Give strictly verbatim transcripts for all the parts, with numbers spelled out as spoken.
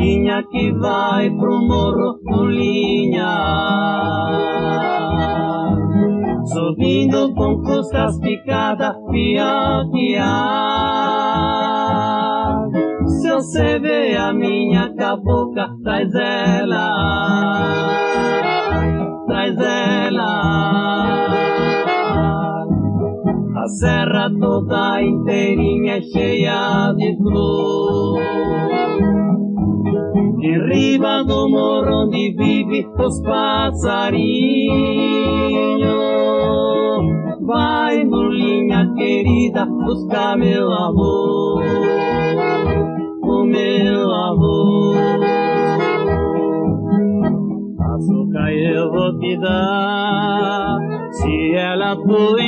Mulinha que vai pro morro, mulinha, subindo com costas picadas, piaquear. Se você vê a minha cabocla, traz ela, traz ela. A serra toda inteirinha é cheia de flor. Em riba do morro onde vive os passarinhos, vai, mulinha querida, buscar meu amor, o meu amor. Açúcar eu vou te dar, se ela tu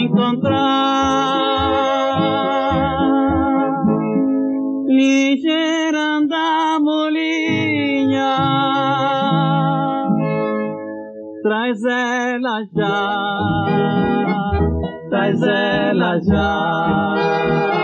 encontrar, ligeira anda mulinha, traz ela já, traz ela já.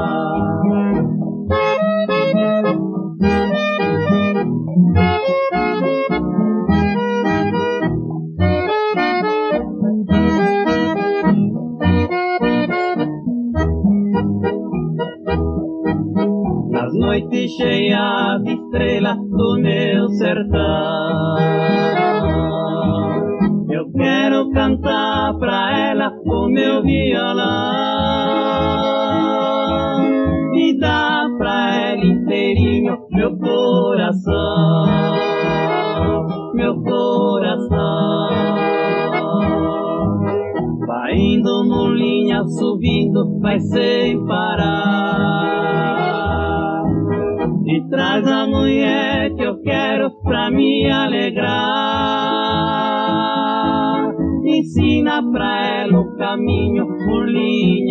Noite cheia de estrela do meu sertão, eu quero cantar pra ela o meu violão e dar pra ela inteirinho meu coração, meu coração. Vai indo mulinha, subindo, vai sem parar, e traz a mulher que eu quero pra me alegrar. Ensina pra ela o caminho, mulinha.